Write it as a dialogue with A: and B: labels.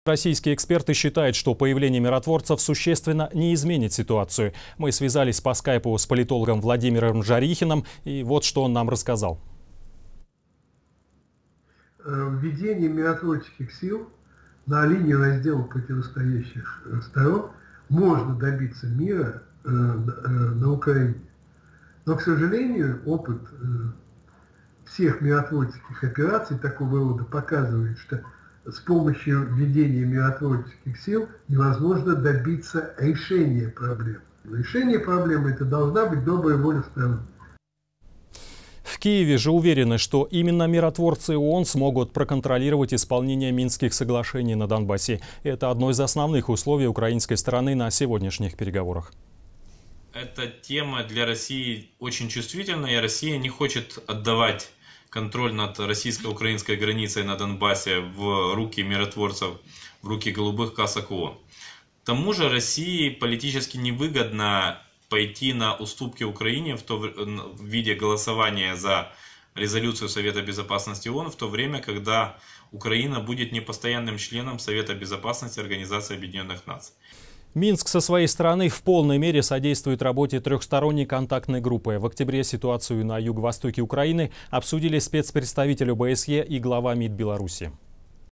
A: Российские эксперты считают, что появление миротворцев существенно не изменит ситуацию. Мы связались по скайпу с политологом Владимиром Жарихиным, и вот что он нам рассказал.
B: Введение миротворческих сил на линии раздела противостоящих сторон можно добиться мира на Украине. Но, к сожалению, опыт всех миротворческих операций такого рода показывает, что с помощью введения миротворческих сил невозможно добиться решения проблем. Решение проблемы – это должна быть добрая воля сторон.
A: В Киеве же уверены, что именно миротворцы ООН смогут проконтролировать исполнение Минских соглашений на Донбассе. Это одно из основных условий украинской стороны на сегодняшних переговорах.
C: Эта тема для России очень чувствительная, и Россия не хочет отдавать контроль над российско-украинской границей на Донбассе в руки миротворцев, в руки голубых касок ООН. К тому же России политически невыгодно пойти на уступки Украине в виде голосования за резолюцию Совета Безопасности ООН, в то время, когда Украина будет непостоянным членом Совета Безопасности Организации Объединенных Наций.
A: Минск со своей стороны в полной мере содействует работе трехсторонней контактной группы. В октябре ситуацию на юго-востоке Украины обсудили спецпредставитель ОБСЕ и глава МИД Беларуси.